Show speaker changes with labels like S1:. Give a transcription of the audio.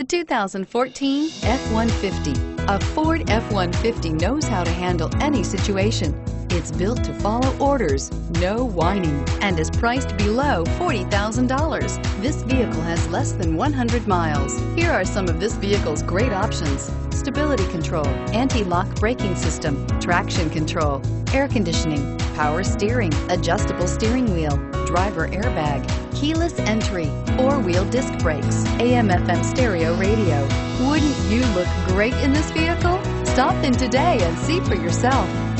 S1: The 2014 F-150. A Ford F-150 knows how to handle any situation. It's built to follow orders, no whining, and is priced below $40,000. This vehicle has less than 100 miles. Here are some of this vehicle's great options: stability control, anti-lock braking system, traction control, air conditioning, power steering, adjustable steering wheel, driver airbag, keyless entry, four-wheel disc brakes, AM/FM stereo radio. Wouldn't you look great in this vehicle? Stop in today and see for yourself.